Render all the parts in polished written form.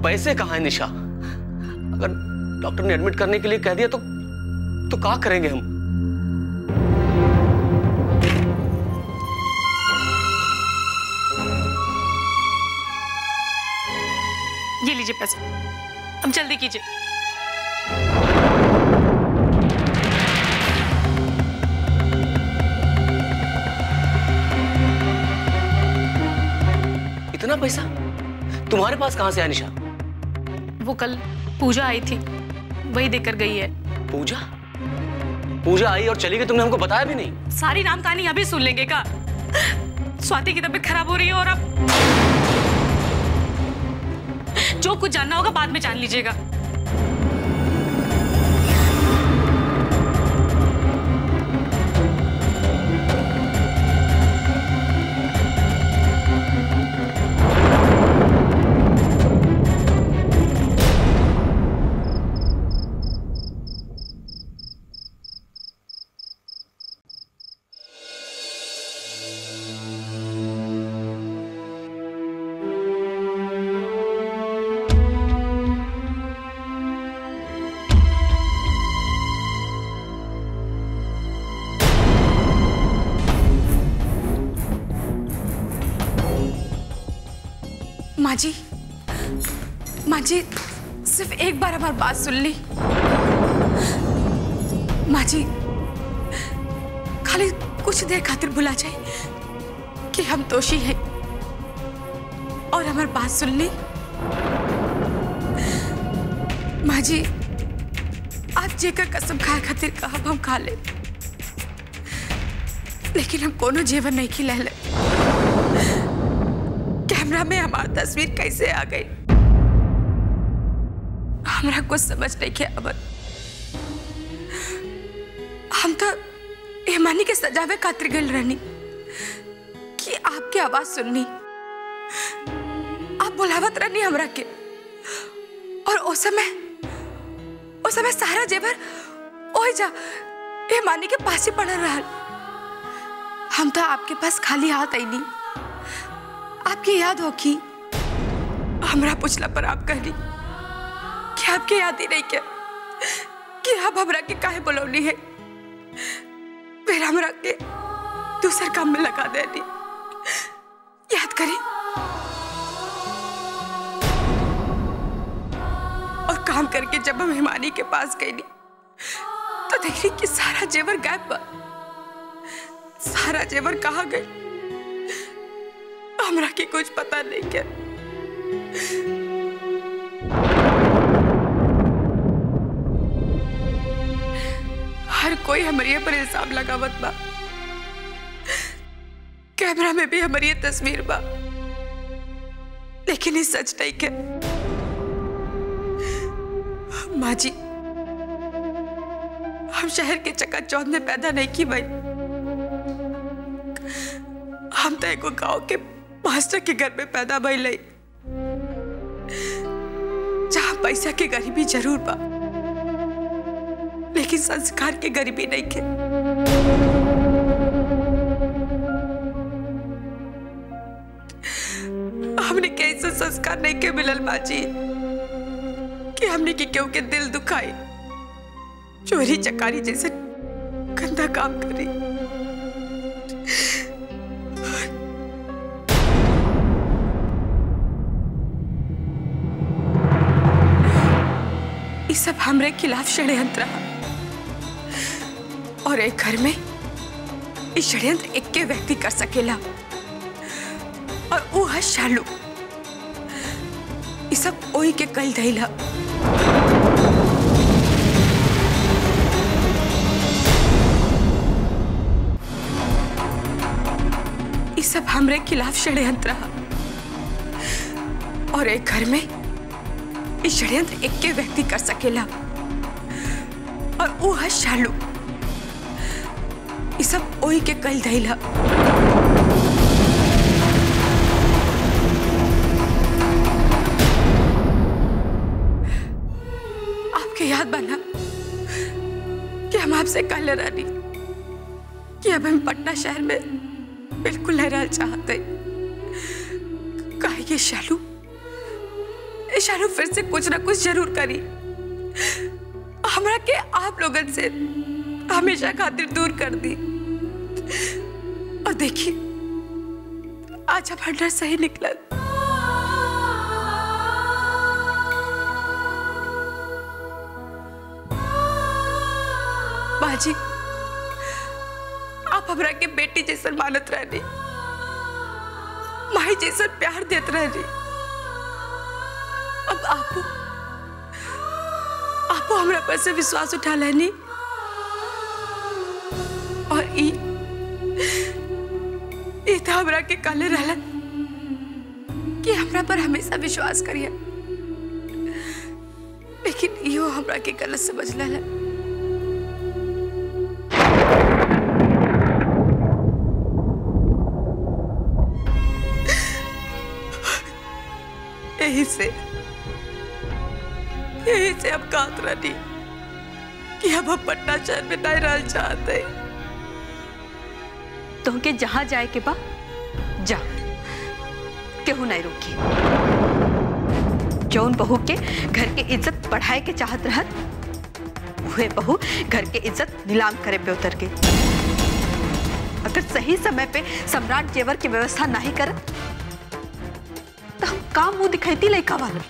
पैसे कहाँ हैं निशा? अगर डॉक्टर ने एडमिट करने के लिए कह दिया तो क्या करेंगे हम? ये लीजिए पैसे, अब जल्दी कीजिए। इतना पैसा तुम्हारे पास कहां से आया निशा? वो कल पूजा आई थी, वही देकर गई है। पूजा? पूजा आई और चली गई, तुमने हमको बताया भी नहीं। सारी राम कहानी अभी सुन लेंगे का? स्वाति की तबीयत खराब हो रही है और अब जो कुछ जानना होगा बाद में जान लीजिएगा। माँ जी सिर्फ एक बार हमारी बात सुन ली। माँ जी खाली कुछ देर खातिर भुला जाए कि हम दोषी हैं और हमारी बात सुन ली। माँ जी आप जेकर कसम खाए खातिर कहब हम खा ले, लेकिन हम कोनो जीवन नहीं खिला ले। कैमरा में हमारी तस्वीर कैसे आ गई हमरा कुछ समझ नहीं के अब। हम तो हेमानी के सजावे खातिर गल रहनी कि आपकी आवाज सुननी, आप बुलावत रहनी हमरा के, और उस समय सारा जेवर ओए जा हेमानी के पास ही पड़ा रहा। हम तो आपके पास खाली हाथ आई नहीं। आपकी याद हो कि हमरा पूछला पर आप कहली कि आपके याद ही नहीं क्या कि आप हमरा के काहे बुलौनी है, फिर हमरा के दूसर काम में लगा देनी। याद करी और काम करके जब हम हिमानी के पास गई तो देखी कि सारा जेवर गायब बा। सारा जेवर कहाँ गए हमरा के कुछ पता नहीं क्या। हर कोई हमारे पर इल्जाम लगावत बा, कैमरा में भी हमारी तस्वीर बा, लेकिन ये सच नहीं के। माँ जी हम शहर के चकाचौंध में पैदा नहीं की भाई, हम तो एक गांव के मास्टर के घर में पैदा भइले, जहां पैसा के गरीबी जरूर बा लेकिन संस्कार के गरीबी नहीं के। हमने कैसे संस्कार नहीं के मिलल माँ जी कि हमने की क्यों के दिल दुखाई, चोरी चकारी जैसे गंदा काम करी। ये सब हमरे खिलाफ षड्यंत्र है, और एक घर में ये षड्यंत्र एक के व्यक्ति कर सकेला और वो है शालू। ये सब ओई के कल दहिला। ये सब हमरे खिलाफ षड्यंत्र है, और एक घर में ये षड्यंत्र एक के व्यक्ति कर सकेला और वो है शालू। ये सब ओई के कल दहिला। आपके याद बना कि हम आपसे कह रानी कि अब हम पटना शहर में बिल्कुल नहीं रहना चाहते। काहे ये शालू शानू फिर से कुछ ना कुछ जरूर करी, हमरा के आप लोगन से हमेशा खातिर दूर कर दी। और देखिए आज हमारा डर सही निकला। बाजी, आप हमरा के बेटी जैसा मानत रहनी, माई जैसा प्यार देत रहनी। अब आपो हमरा पर से विश्वास उठा लेनी और ई तो हमरा के काले रहलन कि हमरा पर हमेशा विश्वास करिए, लेकिन इहो हमरा के गलत समझ लेलन। यही से अब कहत रही कि अब हम पटना शहर में नहीं रहना चाहते। तुमके जहां जाए के बा जा, केहू नहीं रोकी। जौन बहू के घर के इज्जत बढ़ाए के चाहत रहत, वह बहू घर के इज्जत नीलाम करे पे उतर गई। अगर सही समय पे सम्राट जेवर की व्यवस्था नहीं करत तो हम काम मुंह दिखाती लड़का वालों।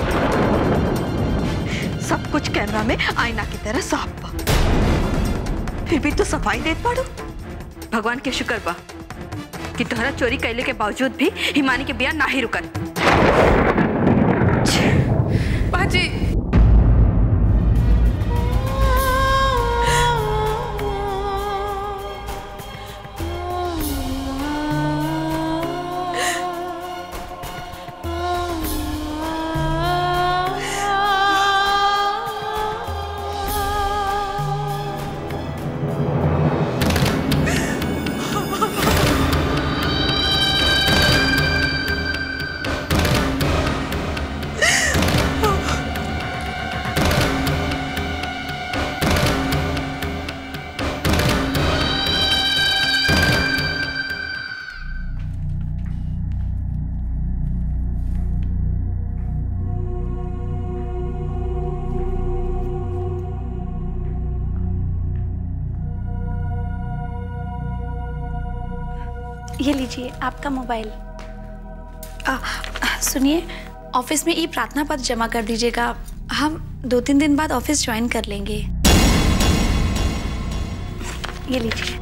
सब कुछ कैमरा में आईना की तरह साफ बा, फिर भी तो सफाई देत पाड़ो। भगवान के शुक्र बा कि तोहरा चोरी कैले के बावजूद भी हिमानी के बिया ना ही रुकल। बाजी, ये लीजिए आपका मोबाइल। सुनिए, ऑफिस में ई प्रार्थना पत्र जमा कर दीजिएगा। हम 2-3 दिन बाद ऑफिस ज्वाइन कर लेंगे। ये लीजिए।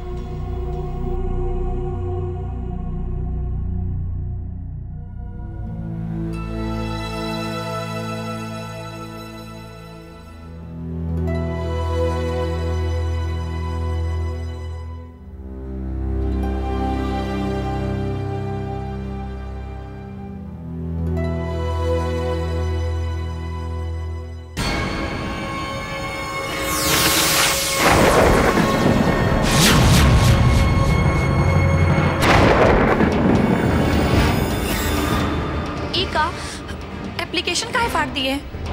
एप्लीकेशन काहे फाड़ दिए?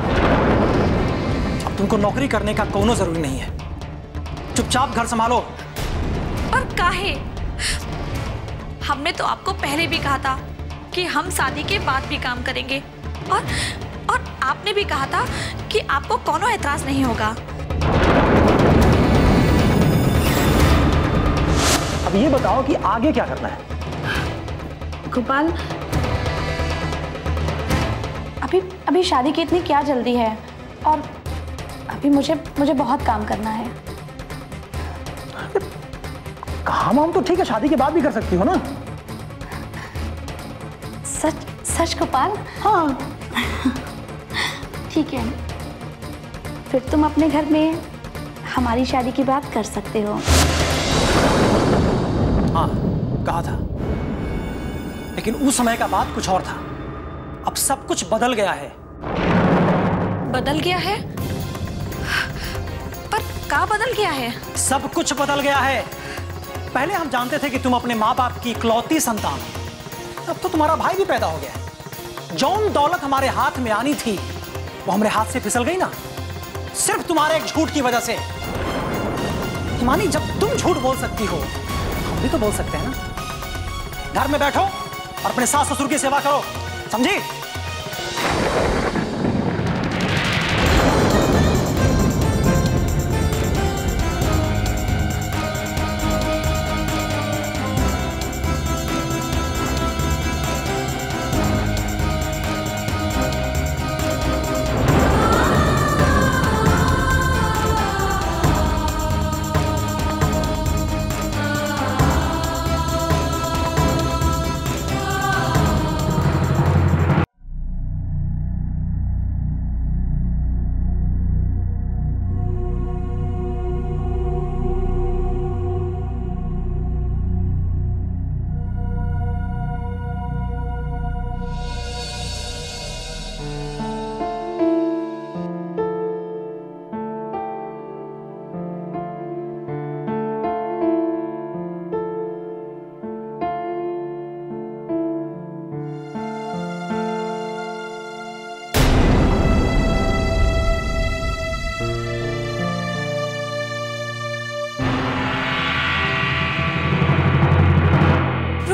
अब तुमको नौकरी करने का कोनो जरूरी नहीं है, चुपचाप घर संभालो। और काहे? हमने तो आपको पहले भी कहा था कि हम शादी के बाद भी काम करेंगे, और आपने भी कहा था कि आपको कोनो एतराज नहीं होगा। अब ये बताओ कि आगे क्या करना है? गोपाल, अभी शादी की इतनी क्या जल्दी है, और अभी मुझे बहुत काम करना है। काम तो ठीक है, शादी के बाद भी कर सकती हो ना। सच गोपाल? हाँ। ठीक है, फिर तुम अपने घर में हमारी शादी की बात कर सकते हो। हाँ, कहा था, लेकिन उस समय का बात कुछ और था। अब सब कुछ बदल गया है। बदल गया है? पर क्या बदल गया है? सब कुछ बदल गया है। पहले हम जानते थे कि तुम अपने माँ बाप की इकलौती संतान हो, अब तो तुम्हारा भाई भी पैदा हो गया। जौन दौलत हमारे हाथ में आनी थी वो हमारे हाथ से फिसल गई ना, सिर्फ तुम्हारे एक झूठ की वजह से। हिमानी, जब तुम झूठ बोल सकती हो, हम भी तो बोल सकते हैं ना। घर में बैठो और अपने सास ससुर की सेवा करो, समझी?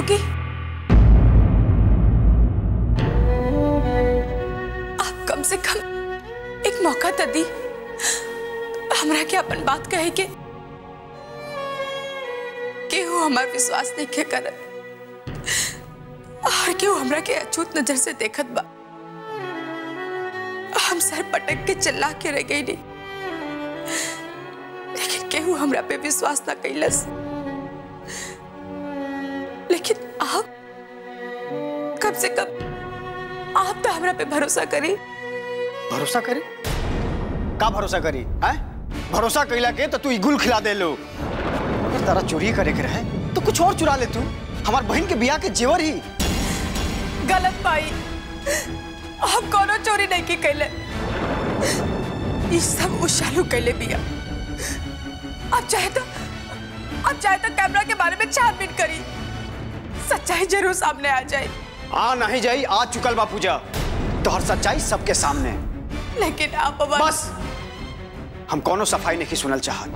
होगी। आप कम से कम एक मौका तो दी हमरा के अपन बात कहे के केहू हमार विश्वास नहीं के करत और केहू हमरा के अछूत नजर से देखत बा। हम सर पटक के चिल्ला के रह गई नहीं, लेकिन केहू हमरा पे विश्वास ना कैलस। लेकिन आप कम से कम आप तो हमरा पे भरोसा करी। भरोसा करे? का भरोसा करी है? भरोसा कैला के तो तू इगुल खिला दे लो। अगर तारा चोरी करे के रहे तो कुछ और चुरा ले तू। हमार बहन के बियाह के जेवर ही गलत पाई। आप कोनो चोरी नहीं की कैले, ये सब उस शालू कैले बिया। आप चाहे तो कैमरा के बारे में छानबीन करी, सच्चाई जरूर सामने आ जाए। आ नहीं जाई, आ चुकल बा पूजा, तो हर सच्चाई सबके सामने। लेकिन आप बस हम कोनो सफाई नहीं सुनल चाहत।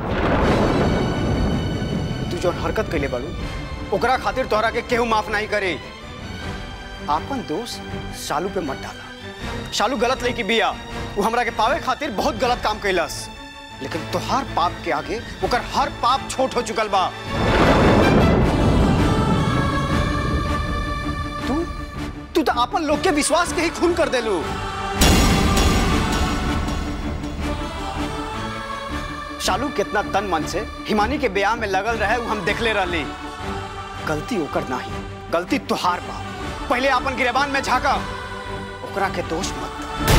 तू जो हरकत कैले बालू ओकरा खातिर तोहरा के केहू माफ नहीं करे। आपन दोस्त शालू पे मत डाला। शालू गलत लड़की बिया, वो हमरा के पावे खातिर बहुत गलत काम कैलस, लेकिन तोहार पाप के आगे ओकर हर पाप छोट हो चुकल बा। तू तो आपन लोग के विश्वास के ही खून कर देलू। शालू कितना तन मन से हिमानी के ब्याह में लगल रहे वो हम देखले रहली। गलती ओकर नहीं, गलती तुहार बा। पहले अपन गिरेबान में झाका, ओकरा के दोष मत।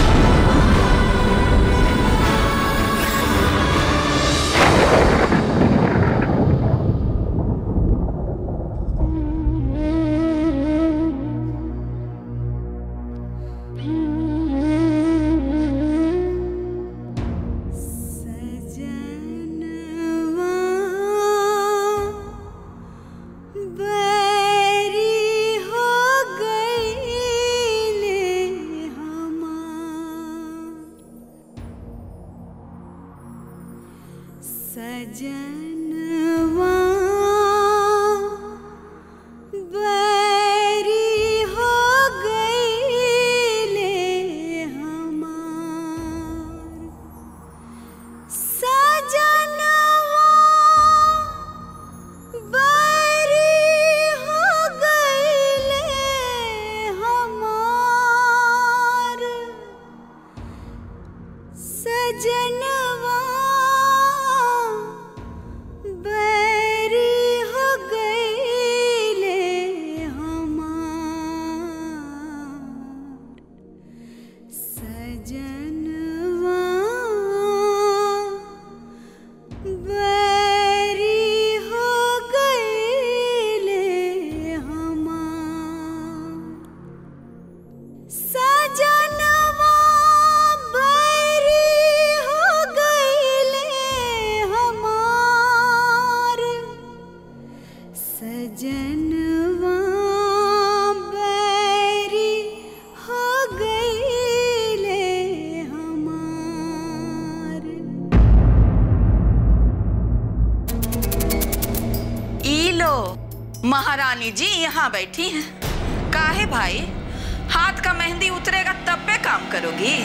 महारानी जी यहाँ बैठी हैं। काहे भाई, हाथ का मेहंदी उतरेगा तब पे काम करोगी?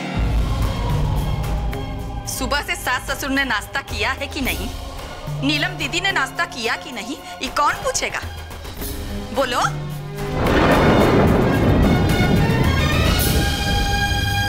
सुबह से सास ससुर ने नाश्ता किया है कि नहीं? नीलम दीदी ने नाश्ता किया कि नहीं? ये कौन पूछेगा? बोलो।